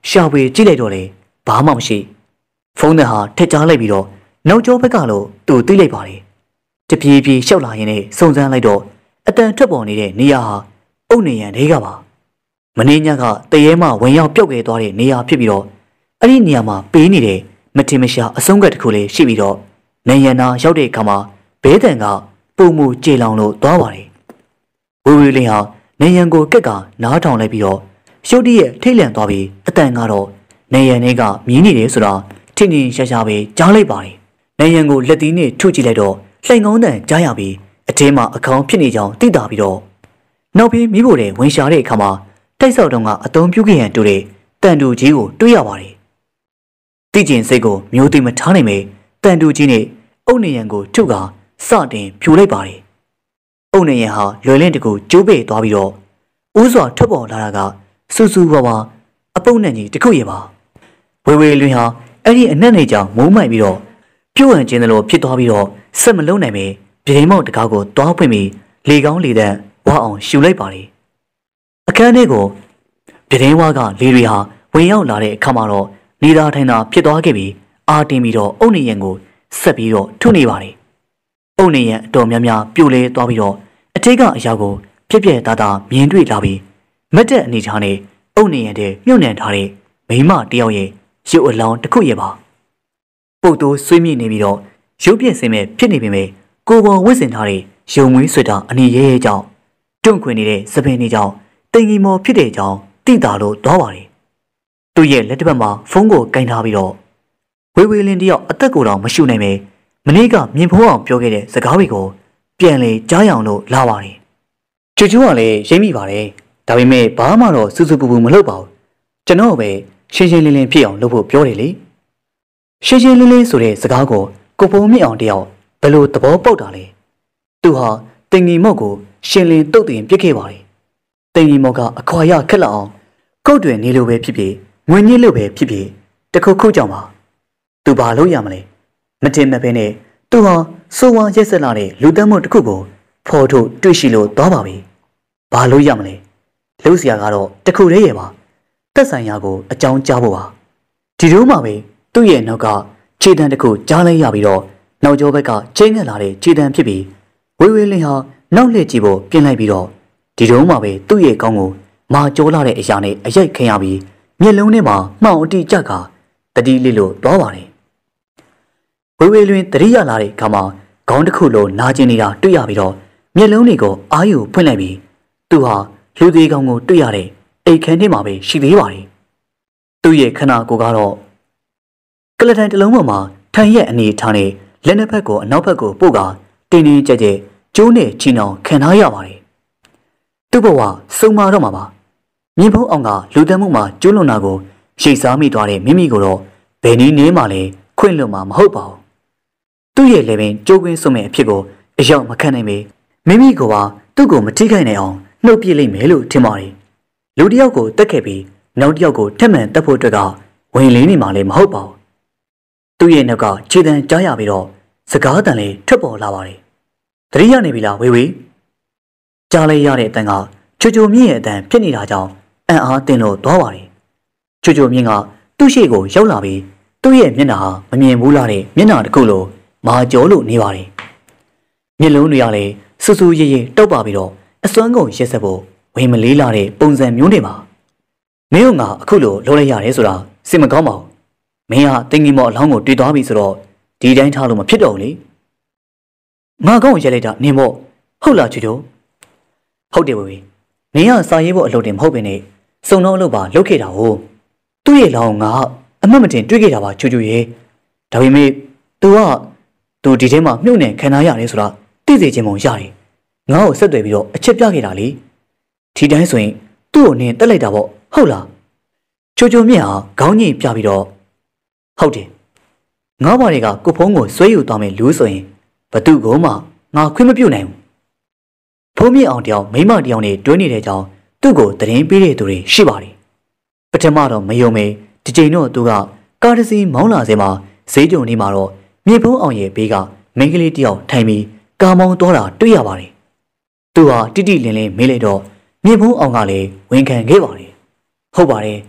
ရှာဖွေကြည့်လိုက်တော့လေဘာမှမရှိဖုန်းနဲ့ဟာထက်ကြားလိုက်ပြီးတော့နောက်ကျောဘက်ကလို့သူသိလိုက်ပါတယ်တပြေးပြေးလျှောက်လာရင်းနဲ့စုံစမ်းလိုက်တော့အတန်ထွက်ပေါ်နေတဲ့နေရာဟာအုတ်နေရန်တွေကပါမင်းညကတရေမှဝင်ရောက်ပြုတ်ခဲ့သွားတဲ့နေရာဖြစ်ပြီးတော့အဲ့ဒီနေရာမှာပေးနေတဲ့မထင်မရှားအဆုံးကတ်တစ်ခုလေးရှိပြီးတော့နေရနာရောက်တဲ့အခါမှာဘဲတန်ကပုံမူကြေလောင်လို့သွားပါတယ်ဝီဝီလင်းဟာနေရန်ကိုကက်ကနားထောင်လိုက်ပြီးတော့ရုတ်တရက်ထိတ်လန့်သွားပြီးအတန်ကတော့နေရန်လေးကမြည်နေတယ်ဆိုတာထင်ထင်ရှားရှားပဲကြားလိုက်ပါတယ်နေရန်ကိုလက်သီးနဲ့ထုကြည့်လိုက်တော့လှိမ်ကောင်းတန်ကြားရပြီးအထဲမှာအကောင်ဖြစ်နေကြောင်းသိတာပြီးတော့နောက်ပြီးမိဖို့တဲ့ဝင်ရှာတဲ့အခါမှာတိုက်ဆောက်တုံးကအတုံးပြုခဲ့ရန်တူတဲ့တန်တူကြီးကိုတွေ့ရပါတယ်တိကျင်စိတ်ကိုမျိုးသိမထားနိုင်ပဲတန်တူကြီးနဲ့အုတ်နေရန်ကိုထုကစတင်ဖြူလိုက်ပါတယ်အုတ်နေရန်ဟာလွယ်လင်းတကူကျိုးပေသွားပြီးတော့ဥစွာထွက်ပေါ်လာတာကစူးစူးဝါဝါအပုတ်နဲ့ကြီးတခုရပါဝေဝေလွင်ဟာအဲ့ဒီအနက်နေကြောင်မိုးမိုက်ပြီးတော့ပြုတ်ဟန်ကျင်းတယ်လို့ဖြစ်သွားပြီးတော့ဆက်မလုံးနိုင်ပဲပြင်းမောက်တကားကိုတွားဖွင့်ပြီးလေကောင်းလေတန်းဝါအောင်ရှူလိုက်ပါတယ်အခန်းထဲကိုပြင်းဝါကလေတွေဟာဝင်ရောက်လာတဲ့အခါမှာတော့နေသားထိုင်တာဖြစ်သွားခဲ့ပြီးအာတင်ပြီးတော့အုတ်နေရန်ကိုဆက်ပြီးတော့ထုနေပါတယ်အုတ်နေရန်အတော်များများပြိုလဲသွားပြီးတော့အထက်ကအရာကိုပြက်ပြက်သားသားမြင်တွေ့လာပြီးမက်တဲ့အနေထားနဲ့အုတ်နေရန်တဲ့မြုပ်နှံထားတဲ့မိမတယောက်ရဲ့ရုပ်အလောင်းတစ်ခုရဲ့ပါပုတ်တိုးဆွေးမြေ့နေပြီးတော့ရုပ်ပြည့်စင်မဲ့ဖြစ်နေပေမဲ့ကိုယ်ပေါ်ဝစ်စင်ထားတဲ့ရုံမွေးဆွတာအနေရဲရဲကြောင့်တွန့်ခွင်နေတဲ့စပင်းလေးကြောင့်တင်ကြီးမော်ဖြစ်တဲ့ကြောင့်တိတာလို့သွားပါတယ်သူ့ရဲ့လက်တစ်ဖက်မှာဖုန်းကိုကင်ထားပြီးတော့ဝေဝေလင်းတယောက်အသက်ကိုယ်တော်မရှုနိုင်ပဲမနေ့ကမြင်ဖိုးအောင်ပြောခဲ့တဲ့စကားတွေကိုပြန်လေကြားရအောင်လို့လာပါတယ်ချူချူကလည်းရိမ့်မိပါတယ်ဒါပေမဲ့ဘာမှတော့စူးစူးပူပူမလုပ်ပါဘူးကျွန်တော်ပဲရှင်းရှင်းလင်းလင်းဖြစ်အောင်လုပ်ဖို့ပြောတယ်လေရှင်းရှင်းလင်းလင်းဆိုတဲ့စကားကိုကိုပုံမြင့်အောင်တယောက်ဘယ်လိုသဘောပေါက်တာလဲသူဟာတင်ကြီးမော့ကိုရှင်းလင်းတုတ်တင်ပြစ်ခဲ့ပါတယ်တင်ကြီးမော့ကအခွာရခက်လောက်အောင်ကုတ်တွင်နေလိုပဲဖြစ်ဖြစ်ငွေညစ်လို့ပဲဖြစ်ဖြစ်တခုခုကြောင့်ပါသူဘာလို့ရမလဲမတင်မပဲနဲ့သူဟာစိုးဝါရက်ဆက်လာတဲ့လူတန်းမို့တစ်ခုကိုဖော်ထုတ်တွေ့ရှိလို့သွားပါပြီဘာလို့ရမလဲလှုပ်เสียကတော့တခုတည်းရဲ့ပါတက်ဆိုင်ရာကိုအကြောင်းကြားဖို့ပါဒီလိုမှပဲသူ့ရဲ့နောက်ကခြေတံတစ်ခုကြားလိုက်ရပြီးတော့နောက်ကျောဘက်ကချင်းငက်လာတဲ့ခြေတံဖြစ်ပြီးဝေဝေလင်းဟာနောက်လှည့်ကြည့်ဖို့ပြင်လိုက်ပြီးတော့ဒီလိုမှပဲသူ့ရဲ့ကောင်းကိုမာကြောလာတဲ့အရာနဲ့အရိုက်ခင်ရပြီးမျက်လုံးထဲမှာမှောင်အတိကြကတတိလေးလို့သွားပါတယ်ဝေဝေလွင်တတိယလာတဲ့အခါမှာခေါင်းတစ်ခုလိုနာကျင်နေတာတွေ့ရပြီးတော့မျက်လုံးတွေကိုအာရုံဖွင့်လိုက်ပြီးသူဟာလူသေးကောင်ကိုတွေ့ရတဲ့အိတ်ခမ်းထဲမှာပဲရှိသေးပါတယ်သူ့ရဲ့ခန္ဓာကိုယ်ကတော့ကလတန်တစ်လုံးပေါ်မှာထိုင်ရဲ့အနေထားနဲ့လက်နှစ်ဖက်ကိုအနောက်ဘက်ကိုပို့ကတင်းတင်းကြပ်ကြပ်ကျိုးနဲ့ချီနှောင်ခံထားရပါတယ်သူ့ဘဝစုံမာတော့မှာပါမြင်းဖုံးအောင်ကလူတန်းမှုမှာကျိုးလွန်တာကိုရှိတ်စားမိသွားတဲ့မိမိကိုတော့ဘယ်နည်းနည်းမှလည်းခွင့်လွတ်မှာမဟုတ်ပါဘူးသူ့ရဲ့လေပင်ကြိုးကွင်းစွန့်မဲ့အဖြစ်ကိုအရောက်မခံနိုင်ပေမိမိကပါသူ့ကိုမထိခိုက်နိုင်အောင်နှုတ်ပြလိုက်မယ်လို့ထင်ပါတယ်လူတစ်ယောက်ကိုတက်ခဲ့ပြီးနောက်တစ်ယောက်ကိုထက်မှန်တက်ဖို့အတွက်ကဝင်လင်းနေမှလည်းမဟုတ်ပါဘူးသူ့ရဲ့နောက်ကခြေတံကြားရပြီးတော့စကားတန်လေးထွက်ပေါ်လာပါတယ်တတိယနေပြီလားဝေဝေကြားလိုက်ရတဲ့အတန်ကချိုချိုမြင့်ရဲ့အတန်ဖြစ်နေတာကြောင့်အံ့အားတင်လို့သွားပါတယ်ချိုချိုမြင့်ကသူ့ရှေ့ကိုရောက်လာပြီးသူ့ရဲ့မျက်နှာဟာမမြင်ဘူးလားတဲ့မျက်နှာတစ်ခုလိုမာကြောလို့နေပါတယ်မျက်လုံးတွေကလည်းဆူဆူရဲရဲတောက်ပါပြီးတော့အစွမ်းကုန်ရက်ဆက်ဖို့ဝင်မလေးလာတဲ့ပုံစံမျိုးတွေပါမင်းတို့ကအခုလိုလုပ်လိုက်ရတယ်ဆိုတာစိတ်မကောင်းပါဘူးမင်းဟာတင်ကြီးမော်အလောင်းကိုတွေ့သွားပြီဆိုတော့ဒီတိုင်းထားလို့မဖြစ်တော့ဘူးလေငါကောင်းရက်လိုက်တာနင်မို့ဟုတ်လားချူချိုဟုတ်တယ်ဝေဝေနင်ကစာရေးဖို့အလုပ်တင်မဟုတ်ပင်နဲ့စုံတော့အလုပ်ပါလုပ်ခဲ့တာဟုတ်သူ့ရဲ့လောင်းကအမှတ်မတင်တွေ့ခဲ့တာပါချူချူရေဒါပေမဲ့ तू က तू ဒီထဲမှာမြုပ်နေခံရရတယ်ဆိုတာသိစေချင်ပုံရတယ်ငါ့ကိုဆက်သွယ်ပြီးတော့အချက်ပြခဲ့တာလေဒီတိုင်းဆိုရင်သူ့ကိုနင်တက်လိုက်တာပေါ့ဟုတ်လားချိုချိုမြင့်ဟာခေါင်းညိပြပြီးတော့ဟုတ်တယ်ငါးပါးတွေကကိုဖုံးကိုဆွဲယူသွားမယ်လူဆိုရင်ဘသူ့ကိုမှငါခွင့်မပြုနိုင်ဘူးဖုံးမြင့်အောင်တယောက်မိမတယောက်နဲ့တွဲနေတဲ့ကြောင်သူ့ကိုတရင်ပေးတဲ့သူတွေရှိပါတယ်ပထမတော့မယုံမေဒီချိန်တော့သူကကားတစ်စီးမောင်းလာစေမှာဈေးကြုံနေမှာတော့မြေဖုံးအောင်ရဲ့ဘေးကမိန်းကလေးတယောက်ထိုင်ပြီးကားမောင်းသွားတာတွေ့ရပါတယ်သူဟာတိတိလင်းလင်းမေးလိုက်တော့မြေဖုံးအောင်ကလည်းဝန်ခံခဲ့ပါတယ်ဟုတ်ပါတယ်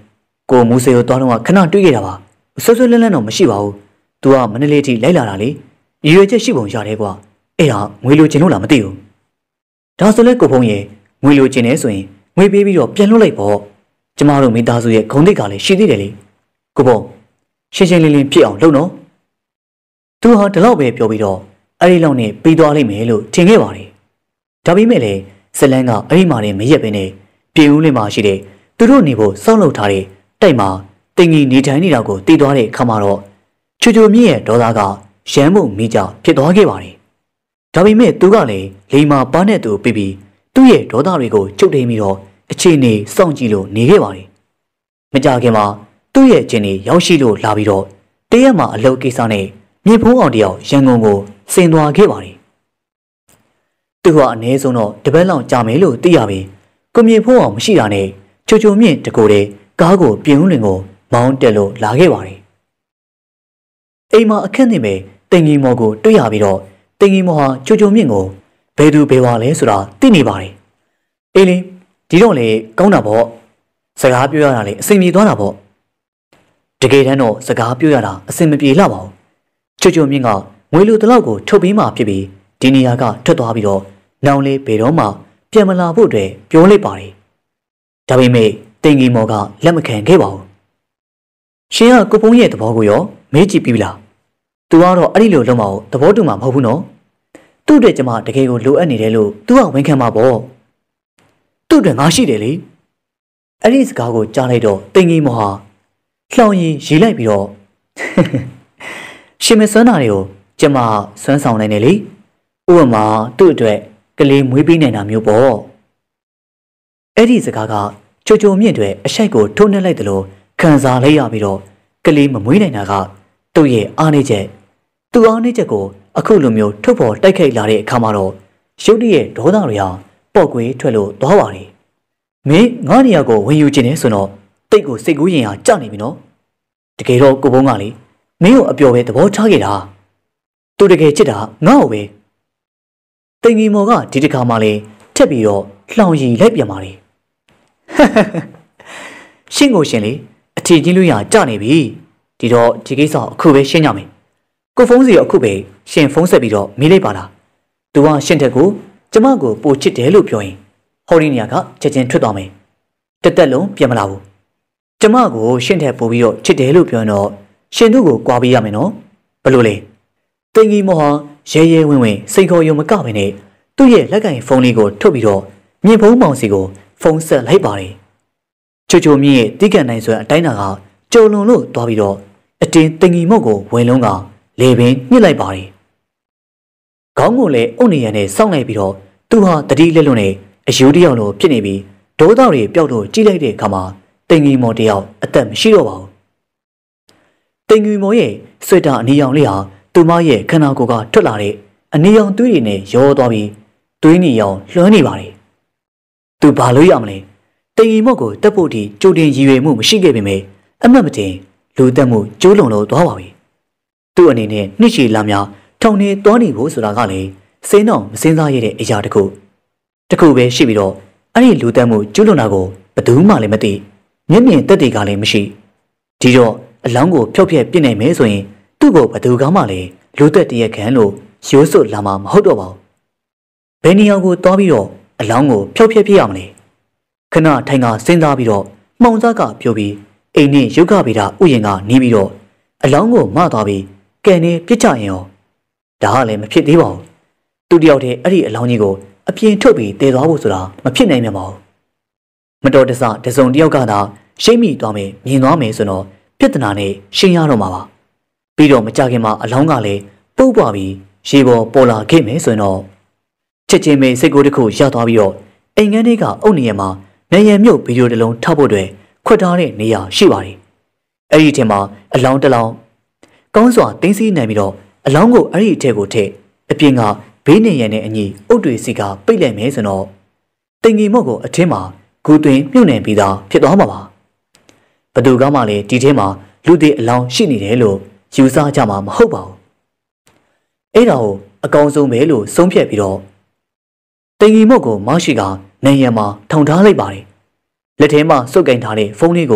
ကိုမူဆေကိုသွားတော့ခဏတွေးခဲ့တာပါဆွဆွလန်းလန်းတော့မရှိပါဘူးသူကမနလေးထိလိုက်လာတာလေရည်ရွယ်ချက်ရှိပုံရတယ်ကွာအဲ့ဒါငွေလိုချင်လို့လားမသိဘူးဒါဆိုလဲကိုဖုံးရဲ့ငွေလိုချင်နေဆိုရင်ငွေပေးပြီးတော့ပြန်လွှတ်လိုက်ပေါ့ကျမတို့မိသားစုရဲ့ဂုဏ်သိက္ခာလည်းရှိသေးတယ်လေကိုဖုံးရှင်းရှင်းလင်းလင်းဖြစ်အောင်လုပ်နော်သူဟာဒီလောက်ပဲပြောပြီးတော့အဲ့ဒီလောက်နဲ့ပြီးသွားလိမ့်မယ်လို့ထင်ခဲ့ပါတယ်ဒါပေမဲ့လည်းဇလန်းကအဲ့ဒီမှာနေမရက်ပဲနဲ့ပြည်ဦးလင်းမှာရှိတဲ့သူတို့နေဖို့စောင့်လုပ်ထားတဲ့တိုက်မှာတင်ကြီးနေထိုင်နေတာကိုတည်သွားတဲ့အခါမှာတော့ချူချူမြင့်ရဲ့ဒေါသကရမ်းမှုမိကြဖြစ်သွားခဲ့ပါတယ်ဒါပေမဲ့သူကလည်းလိမ္မာပါနဲ့သူပြီးပြီးသူ့ရဲ့ဒေါသတွေကိုချုပ်ထိန်ပြီးတော့အခြေအနေစောင့်ကြည့်လို့နေခဲ့ပါတယ်မကြခင်မှာသူ့ရဲ့အခြေအနေရောက်ရှိလို့လာပြီးတော့တရက်မှာအလုပ်ကိစ္စနဲ့မြေဖုံးအောင်တယောက်ရန်ကုန်ကိုဆင်းသွားခဲ့ပါတယ်သူကအနည်းဆုံးတော့တပတ်လောက်ကြာမယ်လို့သိရပြီကိုမြေဖုံးအောင်မရှိတာနဲ့ချိုချိုမြင့်တကိုယ်တည်းကားကိုပြင်ဦးလင်ကိုမောင်းတက်လို့လာခဲ့ပါတယ်အိမ်မှာအခက်နေပဲတင်ကြီးမော်ကိုတွေ့ရပြီးတော့တင်ကြီးမော်ဟာချိုချိုမြင့်ကိုဘယ်သူဘယ်ဝါလဲဆိုတာသိနေပါတယ်အေးလေဒီတော့လေကောင်းတာပေါ့စကားပြောရတာလေအဆင်ပြေသွားတာပေါ့တကယ်တမ်းတော့စကားပြောရတာအဆင်မပြေလောက်ပါဘူးချိုချိုမြင့်ကငွေလူတလောက်ကိုထုတ်ပေးမှဖြစ်ပြီးဒီနေရာကထွက်သွားပြီးတော့နောင်လေးဘယ်တော့မှပြန်မလာဖို့အတွက်ပြောလိုက်ပါတယ်ဒါပေမဲ့တင်ကြီးမော်ကလက်မခံခဲ့ပါဘူးရှင်ကကိုဖုံးရဲ့သဘောကိုရောမေးကြည့်ပြီလားသူကတော့အဲ့ဒီလိုလုံးမအောင်သဘောတူမှာမဟုတ်ဘူးနော်သူ့အတွက်ကျမတကယ်ကိုလိုအပ်နေတယ်လို့သူကဝန်ခံမှာပေါ့သူ့အတွက်ငါရှိတယ်လေအဲ့ဒီစကားကိုကြားလိုက်တော့တင်ကြီးမော်ဟာလှောင်ရင်ရေးလိုက်ပြီးတော့ရှင်မစွမ်းတာတွေကိုကျမစွမ်းဆောင်နိုင်တယ်လေဥပမာသူ့အတွက်ကလေးမွေးပေးနိုင်တာမျိုးပေါ့အဲ့ဒီစကားကချိုချိုမြင့်တွေအရှိုက်ကိုထုံနှက်လိုက်တယ်လို့ခံစားလိုက်ရပြီးတော့ကလေးမမွေးနိုင်တာကသူ့ရဲ့အားနည်းချက်သူ့အားနည်းချက်ကိုအခုလိုမျိုးထုတ်ဖော်တိုက်ခိုက်လာတဲ့အခါမှာတော့ရုတ်တရက်ဒေါသတွေဟာပော့ကွေးထွက်လို့သွားပါတယ်မင်းငါးနေရာကိုဝင်ယူခြင်းနဲ့ဆိုတော့တိတ်ကိုစိတ်ကူးရင်ဟာကြနေပြီနော်တကယ်တော့ကိုဘုံကလေမင်းကိုအပျော်ပဲသဘောထားခဲ့တာသူတကယ်ချစ်တာငါ့ကိုပဲတင်ကြီးမော်ကဒီတစ်ခါမှလေထက်ပြီးတော့လှောင်ရည်လိုက်ပြန်ပါတယ်ရှင်းကိုရှင်းလေအထီချင်းလို့ရကြနေပြီဒီတော့ဒီကိစ္စအခုပဲရှင်းကြမယ်ကိုဖုန်းစီအခုပဲရှင်ဖုန်းဆက်ပြီးတော့မေးလိုက်ပါလားသူကရှင်တက်ကိုကျမကိုပိုချစ်တယ်လို့ပြောရင်ဟော်ဒီနီယာကချက်ချင်းထွက်သွားမယ်တက်တက်လုံးပြန်မလာဘူးကျမကိုရှင်တက်ပို့ပြီးတော့ချစ်တယ်လို့ပြောရင်တော့ရှင်တို့ကိုကြွားပေးရမယ်နော်ဘယ်လိုလဲတင်ကြီးမော်ဟာရဲရဲဝင်းဝင်းစိတ်ခေါ်ယုံမကပဲနဲ့သူ့ရဲ့လက်ကင်ဖုန်းလေးကိုထုတ်ပြီးတော့မြင့်ဖုံးမောင်စီကိုဖုန်းဆက်လိုက်ပါတယ်ချိုချိုမြင့်ရဲ့တိကန်နိုင်ဆိုတဲ့အတိုင်းတာကကြုံလွန်လို့သွားပြီးတော့အတင်းတင်ကြီးမော့ကိုဝင်လုံးကလေပင်ညှစ်လိုက်ပါတယ်ခေါင်းကိုလည်းအုတ်နေရနဲ့စောင့်လိုက်ပြီးတော့သူဟာတတိလက်လွန်နဲ့အယူတယောက်လိုဖြစ်နေပြီးဒေါသတွေပျောက်တော့ကြည့်လိုက်တဲ့အခါမှာတင်ကြီးမော်တယောက်အသက်မရှိတော့ပါဘူးတင်ကြီးမော်ရဲ့ဆွေတာအနီရောင်လေးဟာသူမရဲ့ခန္ဓာကိုယ်ကထွက်လာတဲ့အနီရောင်သွေးတွေနဲ့ရောသွားပြီးသွေးနီရောင်လွှမ်းနေပါတယ်သူဘာလို့ရမလဲတင်ကြီးမော့ကိုတက်ဖို့ဒီကြိုတင်ရည်ရွယ်မှုမရှိခဲ့ပေမဲ့အမှတ်မတင်လူတက်မှုကျိုးလုံလို့သွားပါပြီသူ့အနေနဲ့နှစ်ရှည်လာများထောင်နေသွားနေဖို့ဆိုတာကလည်းစိမ်းတော့မစင်းစားရတဲ့အရာတစ်ခုတစ်ခုပဲရှိပြီးတော့အဲ့ဒီလူတက်မှုကျိုးလုံတာကိုဘယ်သူမှလည်းမသိမျက်မြင်သက်သေကလည်းမရှိဒီတော့အလောင်းကိုဖျောက်ဖျက်ပြစ်နိုင်မယ်ဆိုရင်သူ့ကိုဘယ်သူကမှလည်းလူသက်တရက်ခံလို့ရိုးစွတ်လာမှာမဟုတ်တော့ပါဘူးဘယ်နေရာကိုသွားပြီးတော့အလောင်းကိုဖျောက်ဖျက်ပြစ်ရမလဲခဏထိုင်ကစဉ်းစားပြီးတော့မှောင်စားကပြောပြီးအိမ်နဲ့ရုပ်ကဗေဒဥယျာဉ်ကနေပြီးတော့အလောင်းကိုမသွားပြီးကန်နေပြစ်ချရင်ရောဒါကလည်းမဖြစ်သေးပါဘူးသူတယောက်တည်းအဲ့ဒီအလောင်းကြီးကိုအပြင်ထုတ်ပြီးတည်သွားဖို့ဆိုတာမဖြစ်နိုင်မှာပါဘူးမတော်တဆတစုံတယောက်ကသာရှိမိသွားမယ်မြင်သွားမယ်ဆိုတော့ပြဿနာနဲ့ရှင်းရတော့မှာပါပြီးတော့မကြခင်မှာအလောင်းကလည်းပုတ်ပွားပြီးရေပေါ်ပေါ်လာခဲ့မယ်ဆိုရင်တော့ချက်ချင်းပဲစိတ်ကိုယ်တစ်ခုရသွားပြီးတော့အိမ်ငန်းလေးကအုတ်နေရမှာနေရမြုပ်ဗီဒီယိုတစ်လုံးထောက်ဖို့အတွက်ခွတ်ထားတဲ့နေရာရှိပါတယ်အဲ့ဒီထဲမှာအလောင်းတစ်လောင်းကောင်းစွာတင်းစီးနိုင်ပြီးတော့အလောင်းကိုအဲ့ဒီအထက်ကိုထည့်အပြင်ကဘေးနေရတဲ့အညီအုတ်တွေစီကပိတ်လိုက်မယ်ဆိုတော့တင်ကြီးမော့ကိုအထင်းမှာဂူသွင်းမြုပ်နှံပြီးသားဖြစ်သွားမှာပါဘသူကမှလည်းဒီထဲမှာလူတွေအလောင်းရှိနေတယ်လို့ယူဆကြမှာမဟုတ်ပါဘူးအဲ့ဒါကိုအကောင်းဆုံးပဲလို့ဆုံးဖြတ်ပြီးတော့တင်ကြီးမော့ကိုမရှိကနေရံမှာထောင်ထားလိုက်ပါတယ်လက်ထဲမှာစုပ်ကင်ထားတဲ့ဖုန်းလေးကို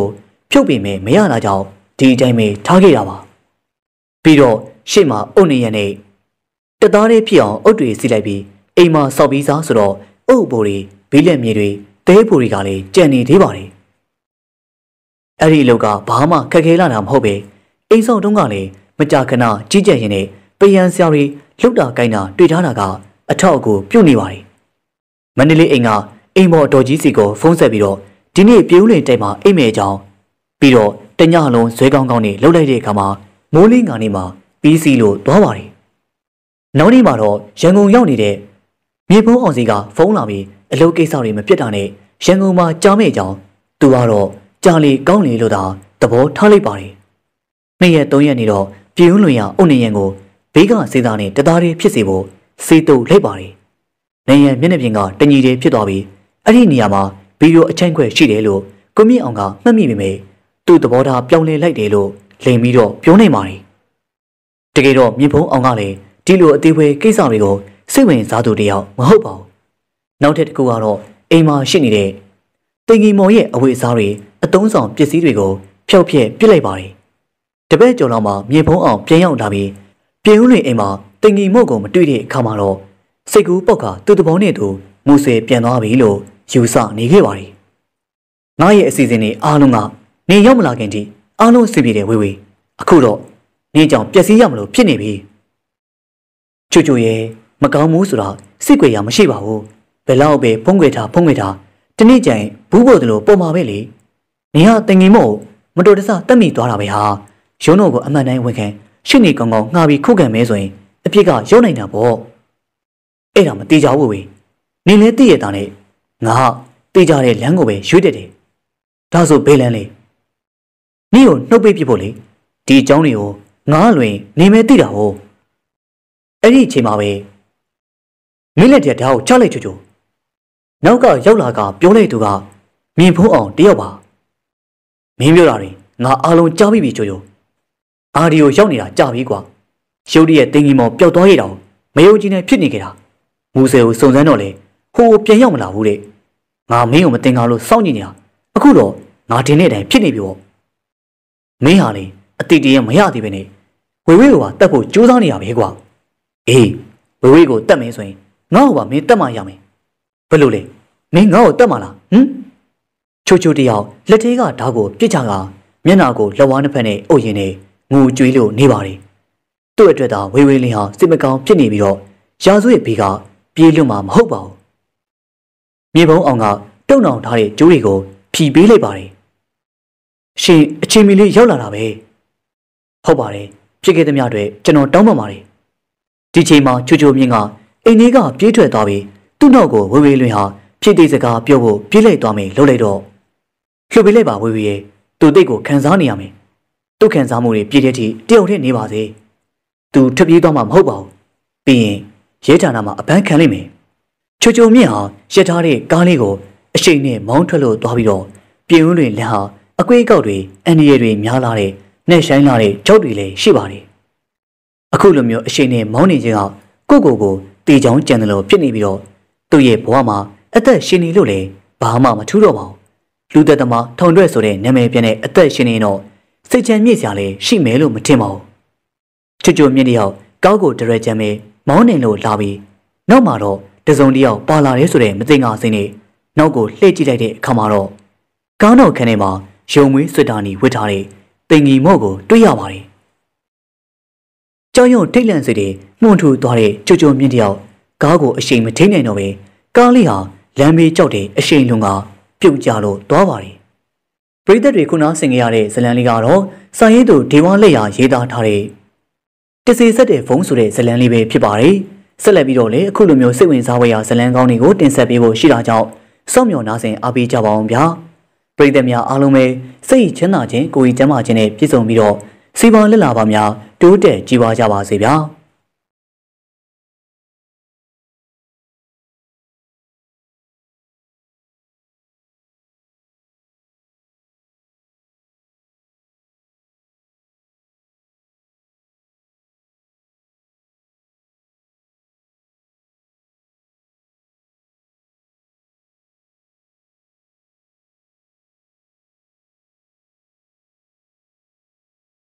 ဖြုတ်ပေမဲ့မရတာကြောင့်ဒီအတိုင်းပဲထားခဲ့တာပါပြီးတော့ရှေ့မှာအုတ်နေရနဲ့တသားလေးဖြစ်အောင်အုတ်တွေစီလိုက်ပြီးအိမ်မှာစောက်ပြီးစားဆိုတော့အုတ်ဘိုတွေဘီးလက်မြေတွေသဲဘိုတွေကလည်းကြံနေသေးပါတယ်အဲ့ဒီအလုပ်ကဘာမှခက်ခဲလာတာမဟုတ်ပဲအိမ်ဆောင်တုံးကလည်းမကြာခဏကြီးကြပ်ရင်နဲ့ပယံဆရာတွေလှုပ်တာကိုင်းတာတွေ့ထားတာကအထောက်အကူပြုတ်နေပါတယ်မန္တလေးအိမ်ကအိမ်ပေါ်တော်ကြီးစီကိုဖုန်းဆက်ပြီးတော့ဒီနေ့ပြိုးလင်တိုက်မှာအိမ်မဲအကြောင်းပြီးတော့တညလုံးဇွဲကောင်းကောင်းနေလှုပ်လိုက်တဲ့အခါမှာမိုးလင်းကနေမှပြီးစီလို့သွားပါတယ်နောက်နေ့မှာတော့ရန်ကုန်ရောက်နေတဲ့မြေဖုံးအောင်စီကဖုန်းလာပြီးအလုပ်ကိစ္စတွေမပြတ်တာနဲ့ရန်ကုန်မှာကြားမဲ့အကြောင်းသူကတော့ကြားလေကောင်းလေလို့သာသဘောထားလိုက်ပါတယ်နှစ်ရက်သုံးရက်နေတော့ပြင်းလွင်ရအုတ်နေရန်ကိုဘေးကစေးသားနဲ့တသားလေးဖြစ်စေဖို့စေးတုပ်လိုက်ပါတယ်နေရန်မျက်နှာပြင်ကတညီတွေဖြစ်သွားပြီးအဲ့ဒီနေရာမှာဗီဒီယိုအချိုင်းခွဲရှိတယ်လို့ကိုမြင့်အောင်ကမှတ်မိပေမဲ့သူ့သဘောထားပြောင်းလဲလိုက်တယ်လို့လိန်ပြီးတော့ပြောနေပါတယ်တကယ်တော့မြင့်ဖုံးအောင်ကလည်းဒီလိုအသေးသေးကိစ္စတွေကိုစိတ်ဝင်စားသူတယောက်မဟုတ်ပါဘူးနောက်ထပ်တစ်ခုကတော့အိမ်မှာရှိနေတဲ့တင်ကြီးမော်ရဲ့အဝတ်အစားတွေအသုံးဆောင်ပစ္စည်းတွေကိုဖျောက်ဖျက်ပစ်လိုက်ပါတယ်တပည့်ကျော်လောက်မှမြင့်ဖုံးအောင်ပြန်ရောက်လာပြီးပြင်ဦးလွင်အိမ်မှာတင်ကြီးမော့ကိုမတွေ့တဲ့အခါမှာတော့စိတ်ကူးပေါက်ကသူ့သဘောနဲ့သူမူဆယ်ပြန်သွားပြီလို့ယူဆနေခဲ့ပါတယ်ငါရဲ့အစီအစဉ်တွေအားလုံးကနေရောက်မလာခင်ထိအားလုံးစီပြေတယ်ဝေဝေအခုတော့နေကြောင်ပျက်စီးရမလို့ဖြစ်နေပြီချူချူရဲ့မကောင်းဘူးဆိုတာစိတ်ကြွယ်ရမရှိပါဘူးဘယ်လောက်ပဲဖုံးကွယ်ထားဖုံးကွယ်ထားတနေ့ကျရင်ဘူးပေါ်တယ်လို့ပုံမှာပဲလေနေဟာတင်ငင်မို့မတော်တဆတက်မိသွားတာပဲဟာရုံးတော်ကိုအမှန်တိုင်းဝန်ခံရှစ်နေကောင်းကောင်းငှားပြီးခုခံမဲဆိုရင်အဖြစ်ကရောက်နိုင်တာပေါ့အဲ့ဒါမတေချာဘူးဝေနေလဲသိရတာနဲ့ငါတေချာတဲ့လမ်းကိုပဲရွေးတက်တယ်ဒါဆိုဘေးလန်းလေနေကိုနှုတ်ပိတ်ပြဖို့လေဒီအကြောင်းတွေကိုငါလွင်နေမဲသိတာဟုတ်အဲ့ဒီအချိန်မှာပဲမင်းလက်တည်းဓာတ်ကိုချလိုက်ချူချူနောက်ကရောက်လာကပြောလိုက်သူကမြင်ဖုံးအောင်တယောက်ပါမင်းပြောတာတွေငါအားလုံးကြားပြီးပြီချူချူအာဒီယိုရောက်နေတာကြာပြီကွာရုပ်တရက်တင်ကြီးမော်ပျောက်သွားရတာမယုံကြည်နဲ့ဖြစ်နေကြတာမူဆယ်ကိုစုံစမ်းတော့လေဟိုပြန်ရောက်မလာဘူးတဲ့ငါမင်းကိုမတင်ကားလို့စောင့်ကြည့်နေတာအခုတော့ငါတင်တဲ့အတိုင်းဖြစ်နေပြီပေါ့မင်းဟာလေအတိတ်တည်းမရသေးပဲနဲ့ဝေဝေကိုပါတတ်ဖို့ကြိုးစားနေရပဲကွာအေးဝေဝေကိုတတ်မယ်ဆိုရင်ငါ့ကိုပါမင်းတတ်မှရမယ်ဘယ်လိုလဲမင်းငါ့ကိုတတ်မှလားဟမ်ချိုချိုတယောက်လက်သေးကဓာတ်ကိုပြစ်ချကမျက်နှာကိုလက်ဝါးနှစ်ဖက်နဲ့အုပ်ရင်းနဲ့ငူကြွေးလို့နေပါတယ်သူ့အတွက်သာဝေဝေလင်းဟာစိတ်မကောင်းဖြစ်နေပြီးတော့ရာဇဝတ်ဘေးကပြေးလွတ်မှာမဟုတ်ပါဘူးမြေပုံးအောင်ကတုံ့နှောင်ထားတဲ့ကျိုးတွေကိုဖြီးပေးလိုက်ပါတယ်ရှင်အချိန်မီလေးရောက်လာတာပဲဟုတ်ပါတယ်ဖြစ်ခဲ့သမျှတွေကျွန်တော်တောင်းပန်ပါတယ်ဒီချိန်မှာချိုချိုမြင့်ကအိမ်လေးကပြေးထွက်သွားပြီးသူ့နောက်ကိုဝေဝေလွင်ဟာဖြစ်သေးစကားပြောဖို့ပြေးလိုက်သွားမယ်လှုပ်လိုက်တော့လှုပ်ပေးလိုက်ပါဝေဝေရဲ့သူ့တိတ်ကိုခံစားနေရမယ်သူ့ခံစားမှုတွေပြည့်တဲ့အထိတယောက်တည်းနေပါစေသူထွက်ပြေးသွားမှာမဟုတ်ပါဘူးပြီးရင်ရဲဌာနမှာအပန်းခံလိမ့်မယ်ချိုချိုမြင့်ဟာရက်ထားတဲ့ကားလေးကိုအရှိန်နဲ့မောင်းထွက်လို့သွားပြီးတော့ပြင်ဦးလွင်လမ်းဟာအကွေးကောက်တွေအန်ဒီရဲတွေများလာတဲ့နှက်ဆိုင်လာတဲ့ကြောက်တွေလည်းရှိပါတယ်အခုလိုမျိုးအရှိန်နဲ့မောင်းနေခြင်းကကိုကိုကိုတေချောင်းကြံတယ်လို့ဖြစ်နေပြီးတော့သူ့ရဲ့ဘဝမှာအသက်ရှင်နေလို့လည်းဘာမှမထူးတော့ပါဘူးလူသက်သမားထုံတွဲဆိုတဲ့နာမည်ပြတဲ့အသက်ရှင်နေတော့စိတ်ချမ်းမြေ့စရာလည်းရှိမယ်လို့မထင်ပါဘူးချွတ်ချွတ်မြင့်တယောက်ကောက်ကိုဒရက်ချမ်းပဲမောင်းနေလို့လာပြီးနောက်မှာတော့တစုံတယောက်ပါလာတယ်ဆိုတဲ့မသိငါစိမ့်နေနောက်ကိုလှည့်ကြည့်လိုက်တဲ့အခါမှာတော့ကောင်းတော်ခန်းထဲမှာရုံမွေးဆွတာနီဝတ်ထားတဲ့တင်ကြီးမော့ကိုတွေ့ရပါတယ်ကြောင်ရုံထိတ်လန့်စေတဲ့မှုန်ထူသွားတဲ့ချွတ်ချွတ်မြင့်တယောက်ကားကိုအရှိန်မထိန်နိုင်တော့ပဲကားလေးဟာလမ်းဘေးကြောက်တဲ့အရှိန်လုံးကပြုတ်ကျလို့သွားပါတယ်ပရိသတ်တွေခုနဆင်ကြရတဲ့ဇလန်လေးကတော့စာရေးသူဒေဝလက်ရာရေးသားထားတဲ့တစီဆက်တဲ့ဖုံးဆိုတဲ့ဇလန်လေးပဲဖြစ်ပါတယ်ဆက်လက်ပြီးတော့လေအခုလိုမျိုးစိတ်ဝင်စားဖွယ်ရာဇလန်ကောင်းတွေကိုတင်ဆက်ပေးဖို့ရှိတာကြောင့်စောင့်မျှော်နားဆင်အားပေးကြပါအောင်ဗျာပရိသတ်များအားလုံးပဲစိတ်ချမ်းသာခြင်းကိုယ်ကြီးကျန်းမာခြင်းနဲ့ပြည့်စုံပြီးတော့စီပွားလက်လာပါများတိုးတက်ကြည်ဝါကြပါစေဗျာ